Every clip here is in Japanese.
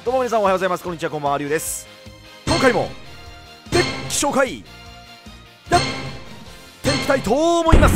どうも皆さんおはようございます。こんにちは、こんばんは、りゅうです。今回もデッキ紹介やっていきたいと思います。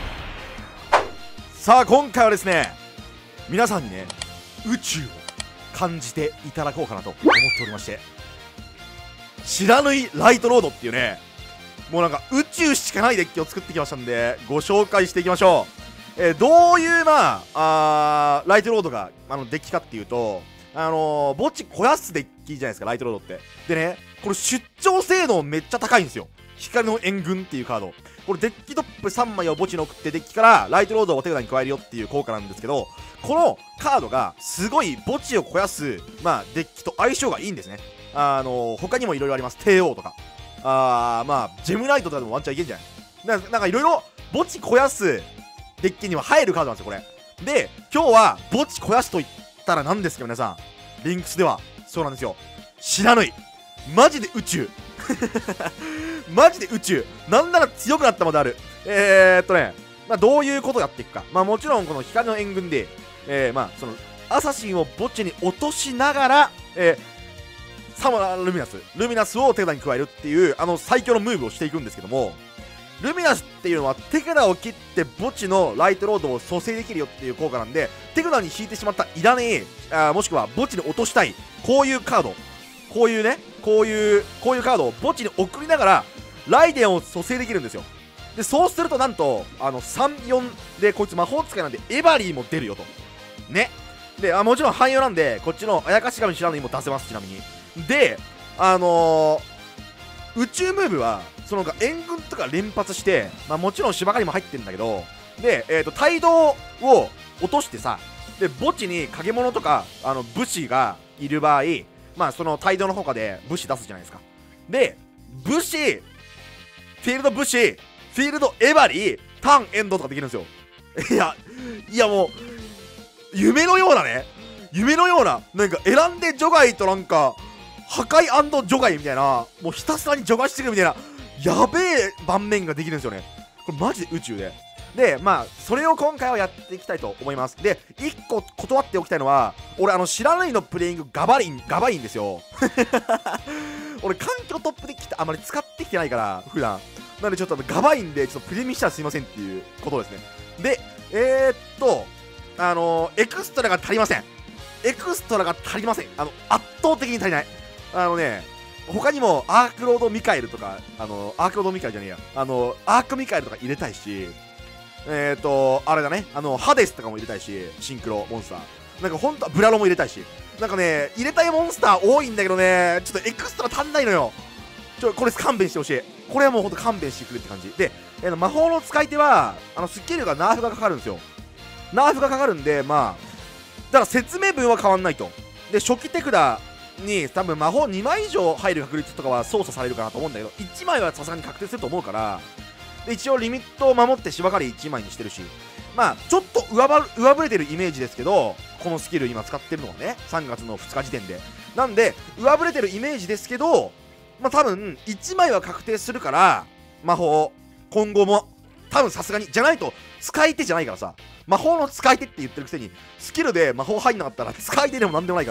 さあ今回はですね、皆さんにね宇宙を感じていただこうかなと思っておりまして、知らぬいライトロードっていうね、もうなんか宇宙しかないデッキを作ってきましたんで、ご紹介していきましょう。どういうライトロードがデッキかっていうと、墓地肥やすデッキじゃないですか、ライトロードって。でね、これ出張性能めっちゃ高いんですよ。光の援軍っていうカード。これデッキトップ3枚を墓地に送ってデッキからライトロードをお手札に加えるよっていう効果なんですけど、このカードがすごい墓地を肥やす、デッキと相性がいいんですね。他にもいろいろあります。帝王とか。ジェムライトとかでもワンチャンいけんじゃない？なんかいろいろ墓地肥やすデッキには入るカードなんですよ、これ。で、今日は墓地肥やすと言ったら何ですか、皆さん。リンクスでは。そうなんですよ。知らぬい。マジで宇宙。マジで宇宙。なんなら強くなったまである。どういうことをやっていくか。もちろんこの光の援軍で、その、アサシンを墓地に落としながら、サマールミナスを手札に加えるっていう最強のムーブをしていくんですけども、ルミナスっていうのは手札を切って墓地のライトロードを蘇生できるよっていう効果なんで、手札に引いてしまったいらねえ、もしくは墓地に落としたい、こういうカード、こういうカードを墓地に送りながらライデンを蘇生できるんですよ。でそうするとなんと3-4でこいつ魔法使いなんでエバリーも出るよとね。でもちろん汎用なんでこっちのあやかし神知らぬにも出せます。ちなみにで宇宙ムーブはその援軍とか連発して、もちろん芝刈りも入ってるんだけど、で、帯同を落としてさ、で墓地に影物とか武士がいる場合、その帯同の他で武士出すじゃないですか。で武士、フィールド武士、フィールドエバリー、ターンエンドとかできるんですよ。いやもう夢のようなね、夢のような、なんか選んで除外となんか破壊&除外みたいな、もうひたすらに除外してくるみたいなやべえ盤面ができるんですよね。これマジで宇宙で。でそれを今回はやっていきたいと思います。で1個断っておきたいのは、俺知らないのプレイングガバいんですよ。俺環境トップデッキってあまり使ってきてないから普段なんで、ちょっとガバいんでちょっとプレミしたらすいませんっていうことですね。でエクストラが足りません。圧倒的に足りない。他にもアークロードミカエルとか、アークロードミカエルじゃねえや、アークミカエルとか入れたいし、あれだね、ハデスとかも入れたいし、シンクロモンスター。なんかほんと、ブラロも入れたいし、なんかね、入れたいモンスター多いんだけどね、ちょっとエクストラ足んないのよ。これ勘弁してほしい。これはもうほんと勘弁してくれって感じ。で、魔法の使い手は、スキルがナーフがかかるんですよ。ナーフがかかるんで、だから説明文は変わんないと。で、初期手札に多分魔法2枚以上入る確率とかは操作されるかなと思うんだけど、1枚はさすがに確定すると思うから、で一応リミットを守って芝刈り1枚にしてるし、ちょっと上振れてるイメージですけど、このスキル今使ってるのはね、3月の2日時点でなんで上振れてるイメージですけど、多分1枚は確定するから、魔法今後も多分さすがにじゃないと使い手じゃないからさ、魔法の使い手って言ってるくせにスキルで魔法入んなかったら使い手でもなんでもないから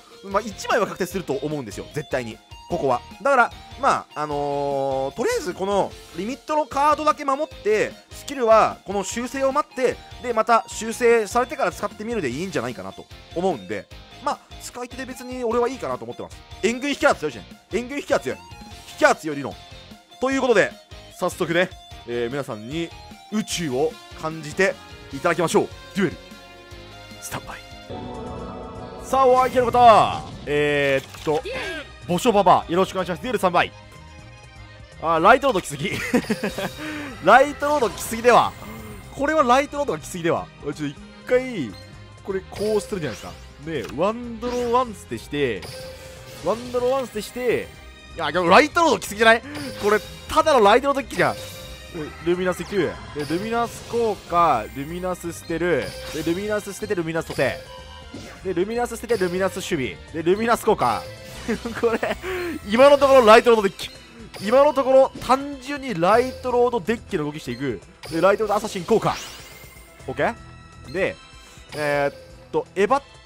、1枚は確定すると思うんですよ、絶対にここは。だからとりあえずこのリミットのカードだけ守って、スキルはこの修正を待って、でまた修正されてから使ってみるでいいんじゃないかなと思うんで、使い手で別に俺はいいかなと思ってます。援軍引きは強いしね、援軍引きは強い、引きは強い理論ということで、早速ね、皆さんに宇宙を感じていただきましょう。デュエルスタンバイ。さあお相手の方、ボショババよろしくお願いします。デュエル3倍。ライトロード来すぎ。ライトロード来すぎでは、これはライトロードが来すぎでは。ちょっと一回これこうするじゃないですか。でワンドロワンスでして、いやでもライトロード来すぎじゃない？これただのライトロード機じゃん。ルミナス9でルミナス効果、ルミナス捨てる、でルミナス捨ててルミナス蘇生でルミナス捨ててルミナス守備でルミナス効果。これ今のところライトロードデッキ、今のところ単純にライトロードデッキの動きしていく。でライトロードアサシン効果 OK でエヴァっ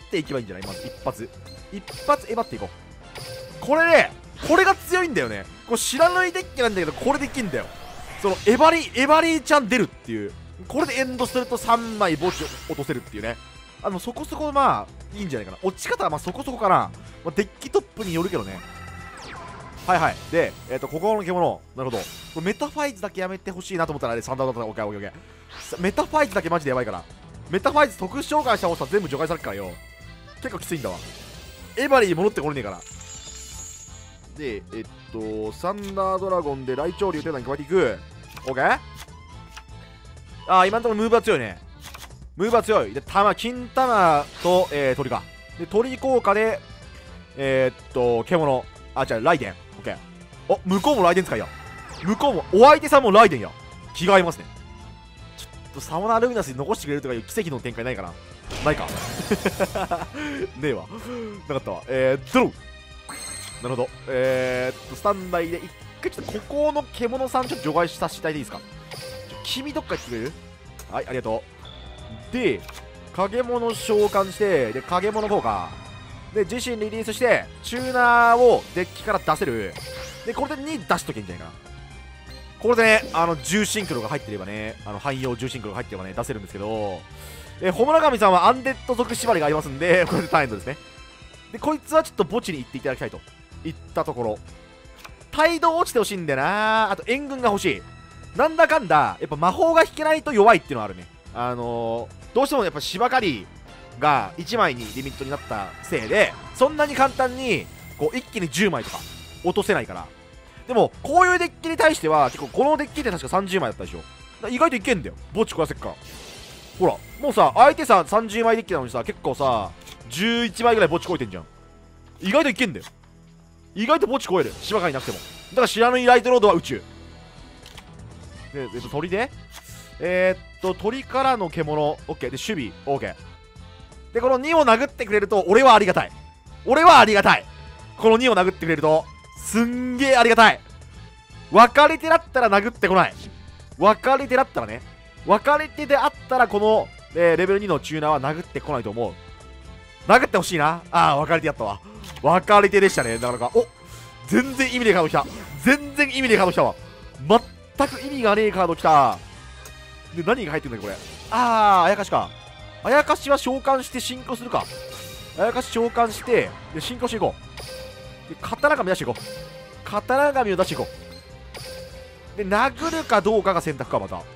っていけばいいんじゃない？まず一発えばっていこう。これね、これが強いんだよね。これ知らないデッキなんだけど、これできんだよ。そのエバリーちゃん出るっていう。これでエンドすると3枚墓地を落とせるっていうね。そこそこまあいいんじゃないかな。落ち方はまあそこそこかな。まあ、デッキトップによるけどね。はいはい。で、ここの獣。なるほど。メタファイズだけやめてほしいなと思ったら、あれ、サンダーだったら、オッケーオッケーオッケー。メタファイズだけマジでやばいから。メタファイズ特殊召喚したモンスター全部除外されるからよ。結構きついんだわ。エバリー戻ってこれねえから。で、サンダードラゴンで雷鳥竜手段に加えていく。オッケー。今のところムーブは強いね。ムーブは強い。で、金玉と、鳥か。で、鳥効果で、獣。違う、ライデン。オッケー。お、向こうもライデン使いや。向こうも、お相手さんもライデンや。気が合いますね。ちょっとサモナールミナスに残してくれるとかいう奇跡の展開ないかな。ないか。ねえわ。なかったわ。ドロー。なるほど。スタンバイで、一回ちょっとここの獣さんちょっと除外させていただいていいですか？君どっか行ってくれる？はい、ありがとう。で、影物召喚して、で、影物効果。で、自身リリースして、チューナーをデッキから出せる。で、これで2出しとけんじゃないかな。これでね、重シンクロが入ってればね、汎用重シンクロが入ってればね、出せるんですけど、ホムラガミさんはアンデッド属縛りがありますんで、これでターンエンドですね。で、こいつはちょっと墓地に行っていただきたいといったところ。態度落ちてほしいんだよな。あと援軍が欲しい。なんだかんだ、やっぱ魔法が引けないと弱いっていうのはあるね。どうしてもやっぱ芝刈りが1枚にリミットになったせいで、そんなに簡単に、こう、一気に10枚とか落とせないから。でも、こういうデッキに対しては、結構このデッキって確か30枚だったでしょ。だから意外といけんだよ。墓地壊せっから。ほら、もうさ、相手さ、30枚デッキなのにさ、結構さ、11枚ぐらい墓地超えてんじゃん。意外といけんだよ。意外と墓地超える。芝刈りなくても。だから知らぬライトロードは宇宙。で、鳥で鳥からの獣、オッケー。で、守備、オッケー。で、この2を殴ってくれると、俺はありがたい。俺はありがたい。この2を殴ってくれると、すんげえありがたい。分かれ手だったら殴ってこない。分かれ手だったらね。分かれ手であったら、この、レベル2のチューナーは殴ってこないと思う。殴ってほしいな。ああ、分かれ手やったわ。分かれ手でしたね。なかなか。お、全然意味ねえカード来た。全然意味ねえカード来たわ。全く意味がねえカード来た。で、何が入ってんだよ、これ。あやかしか。あやかしは召喚して進行するか。あやかし召喚して、で、進行していこう。で、刀紙出していこう。刀紙を出していこう。で、殴るかどうかが選択か、また。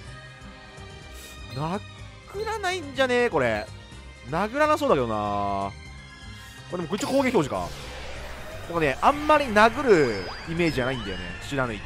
殴らないんじゃねえこれ。殴らなそうだけどな。まあ、でも、こっち攻撃表示か。なんかね、あんまり殴るイメージじゃないんだよね。知らぬいって。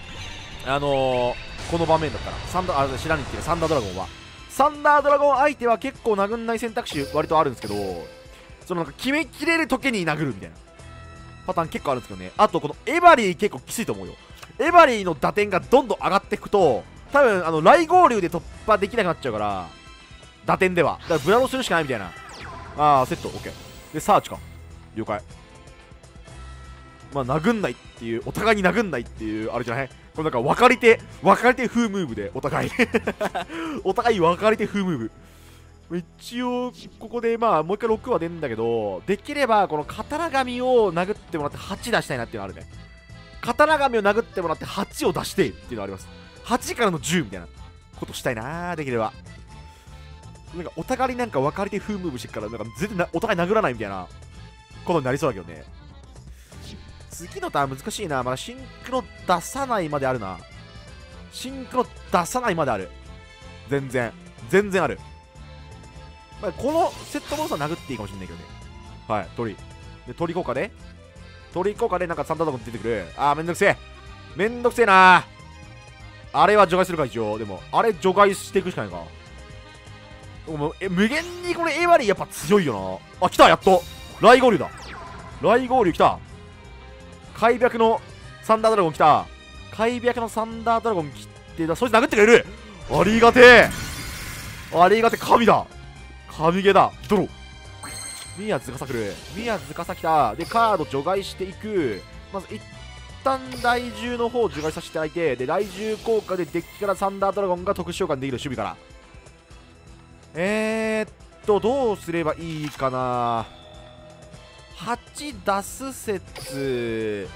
この場面だったら。知らぬいっていうサンダードラゴンは。サンダードラゴン相手は結構殴んない選択肢割とあるんですけど、そのなんか決めきれる時に殴るみたいなパターン結構あるんですけどね。あとこのエバリー結構きついと思うよ。エバリーの打点がどんどん上がっていくと、多分雷合流で突破できなくなっちゃうから、打点では。だからブラロするしかないみたいな。セット、オッケー。で、サーチか。了解。まあ、殴んないっていう、お互いに殴んないっていう、あれじゃない？これなんか分かり手風ムーブで、お互い。お互い分かり手風ムーブ。一応、ここでまあ、もう一回6は出るんだけど、できれば、この刀紙を殴ってもらって8出したいなっていうのがあるね。刀紙を殴ってもらって8を出してっていうのがあります。8からの10みたいなことしたいな、できれば。なんかお互いなんか分かり手風ムーブしてから、なんか全然お互い殴らないみたいなことになりそうだけどね。次のターン難しいな。まだシンクロ出さないまであるな。シンクロ出さないまである。全然ある。まあ、このセットモンスター殴っていいかもしれないけどね。はい、鳥。で、鳥効果でなんかサンダードラゴン出てくる。めんどくせえな。あれは除外するか、一応。でも、あれ除外していくしかないか。もう無限にこれエバリーやっぱ強いよな。来た、やっと雷合流だ。雷合流来た。開闢のサンダードラゴン来た。開闢のサンダードラゴン来てだ。そいつ殴ってくれる。ありがてえ。神だ。神ゲーだ。ドロ。宮津司来る。宮津司来た。で、カード除外していく。まず一旦雷獣の方を除外させていただいて、で、雷獣効果でデッキからサンダードラゴンが特殊召喚できる守備から。 どうすればいいかな。8出す説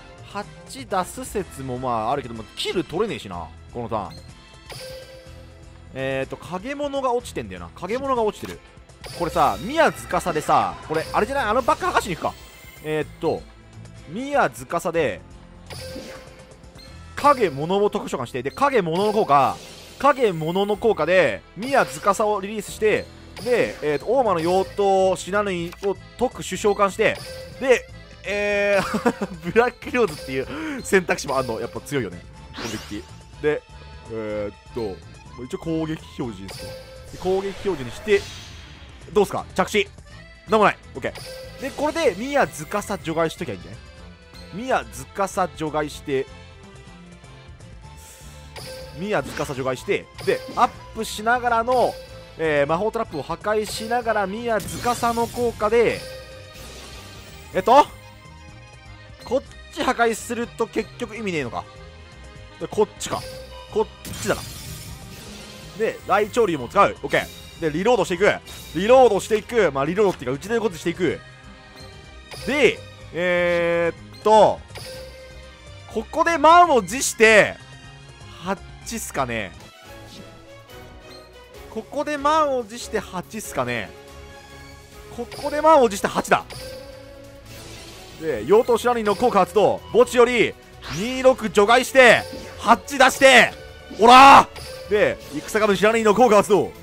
もまああるけども、キル取れねえしな、このターン。影物が落ちてんだよな。影物が落ちてる。これさ、宮司でさ、これあれじゃない、バック剥がしに行くか。宮司で影物を特殊召喚して、で影物の効果で宮司をリリースして、で、大魔の妖刀シナヌイを特殊召喚して、でブラックローズっていう選択肢もあんの。やっぱ強いよね、攻撃で。一応攻撃表示ですか。攻撃表示にして、どうすか、着地なんもない。 OK で、これで宮司除外しときゃいいんじゃない。宮司除外して、でアップしながらの、魔法トラップを破壊しながら宮司の効果でこっち破壊すると結局意味ねえのか。こっちだな。で雷鳥竜も使う。 OK でリロードしていく。まあリロードっていうか打ち出ることしていく。でここで満を持して8っすかね。ここで満を持して8だ。で妖刀シラニンの効果発動。墓地より26除外して8出して、おらーで戦神シラニンの効果発動。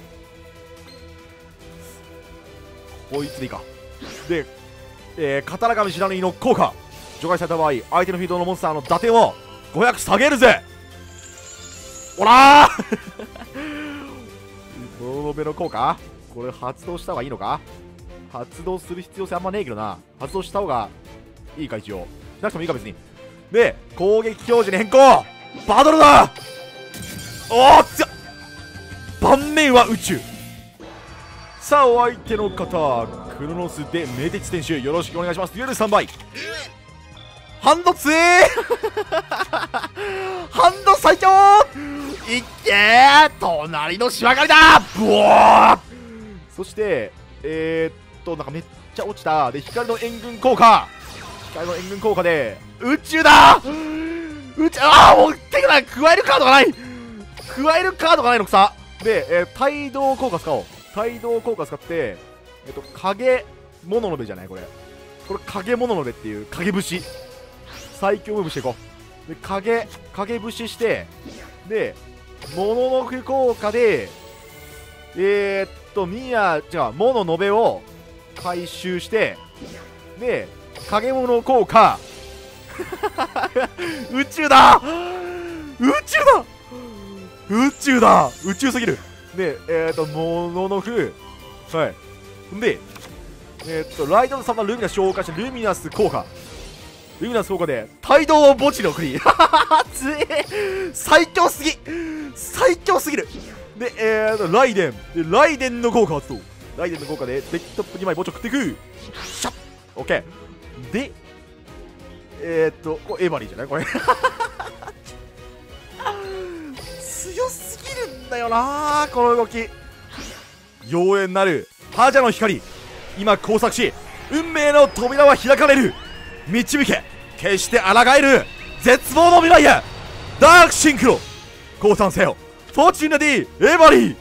こいつでいいか。で刀神シラニンの効果除外された場合、相手のフィールドのモンスターの打点を500下げるぜ。おらーモノノベの効果、これ発動した方がいいのか。発動する必要性あんまねえけどな。発動した方がいいか、一応しなくてもいいか別に。で攻撃表示に変更。バトルだ。おっつっ、盤面は宇宙。さあお相手の方、クロノスでメディチ選手よろしくお願いします。デュエル3倍ハンド強えハンド最強いっけー、隣の仕上がりだ。ブワー。そしてなんかめっちゃ落ちた。で光の援軍効果で宇宙だ。もう手がない。加えるカードがないのくさ。で、帯同効果使おう。帯同効果使って影モノノベじゃないこれ影モノノベっていう影節最強ムーブしていこう。で影節して、でモノノフ効果でモノノベを回収して、で影モノ効果宇宙だ。宇宙すぎる。でモノノフ、はいでライドの様ルミナス召喚してルミナス効果で帯同を墓地に送りつえ最強すぎる。でライデンの効果発動。ライデンの効果でデッキトップ2枚墓地を食っていく。シャッオッケーでこれエバリーじゃないこれ強すぎるんだよなこの動き。妖艶なる覇者の光、今工作し運命の扉は開かれる。導け決して抗える絶望の未来へ。ダークシンクロ降参せよ。フォーチュナディエバリー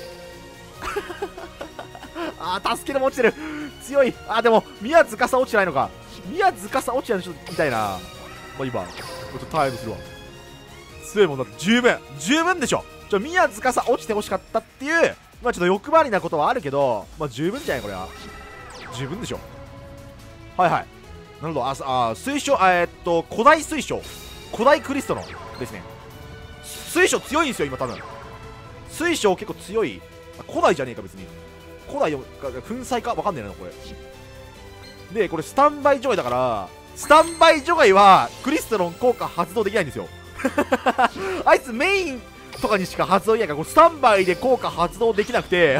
助けるも落ちてる。強い。でも宮司落ちてないのか。宮司落ちてないのちょっと痛いな。まあ今ちょっとタイムするわ。強いもんだって十分でしょ。宮司落ちてほしかったっていうまあちょっと欲張りなことはあるけど、まあ十分じゃないこれは。十分でしょ。はいはい。なるほど。水晶古代水晶古代クリストのですね。水晶強いんですよ今多分。水晶結構強い。古代じゃねえか別に。古代粉砕かわかんねえなこれ。でこれスタンバイ除外だから、スタンバイ除外はクリストロン効果発動できないんですよあいつメインとかにしか発動できないから、これスタンバイで効果発動できなくて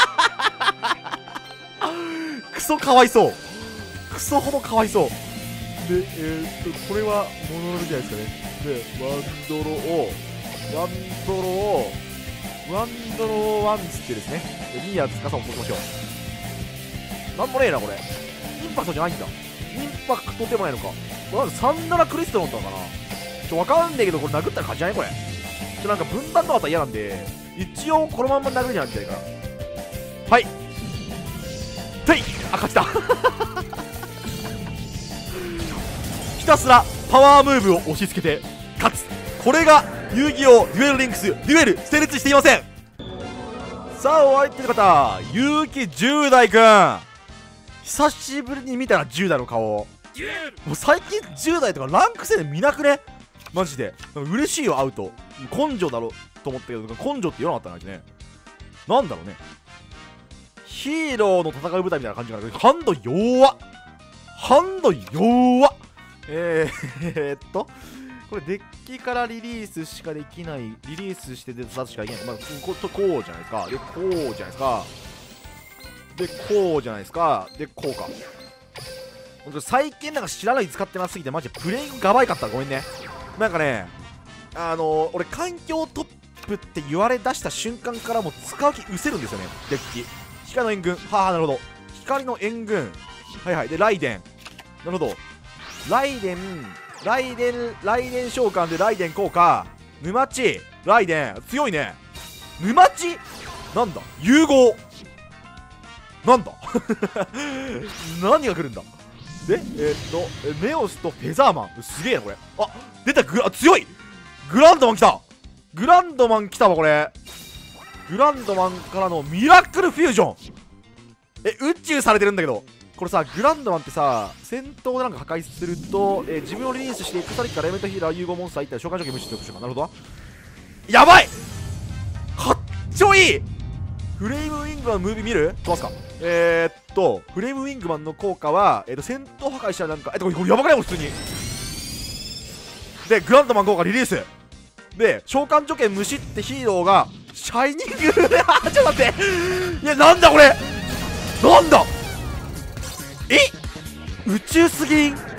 クソかわいそう。クソほどかわいそうで、これはモノノベじゃないですかね。でワンドロを不安ドのワンつってですね、ニーヤ司を落としましょう。なんもねえなこれ。インパクトじゃないんだ。インパクトでもないのか。これなんか37クリストだったのかな。わかんねえけど、これ殴ったら勝ちじゃないこれ。なんか分断とかあったら嫌なんで、一応このまんま殴るにゃんみたいな。はい。てい、あ、勝ちだ。ひたすらパワームーブを押し付けて勝つ。これが遊戯王デュエルリンクスデュエル成立していません。さあ、お相手の方、結城10代くん、久しぶりに見たら10代の顔。もう最近10代とかランク戦で見なくね、マジで。嬉しいよ、会うと。根性だろと思ったけど、根性って言わなかったんだね。なんだろうね。ヒーローの戦う舞台みたいな感じがある。ハンド弱っ、ハンド弱っ。これデッキからリリースしかできない、リリースして出すしかできない。まあ、こうじゃないですか。で、こうじゃないですか。で、こうじゃないですか。で、こうか。最近なんか知らない使ってなすぎて、マジでプレイングがばいかったらごめんね。なんかね、俺、環境トップって言われ出した瞬間からもう使う気失せるんですよね、デッキ。光の援軍。はあ、なるほど。光の援軍。はいはい。で、ライデン。なるほど。ライデン召喚でライデン効果。沼地。ライデン。強いね。沼地なんだ融合。なんだ何が来るんだ。で、ネオスとフェザーマン。すげえな、これ。あ、出た。強い。グランドマン来た。グランドマン来たわ、これ。グランドマンからのミラクルフュージョン。宇宙されてるんだけど。これさ、グランドマンってさ、戦闘でなんか破壊すると、自分をリリースして、鎖からエレメントヒーラー融合モンスターいったら召喚条件無視しておくしか。なるほど。やばいかっちょいい。フレームウィングマンのムービー見る？どうすか？フレームウィングマンの効果は、戦闘破壊したらなんか、これやばくないもん、普通に。で、グランドマン効果リリース。で、召喚条件無視ってヒーローが、シャイニングちょっと待って。いや、なんだこれ。なんだ宇宙すぎん。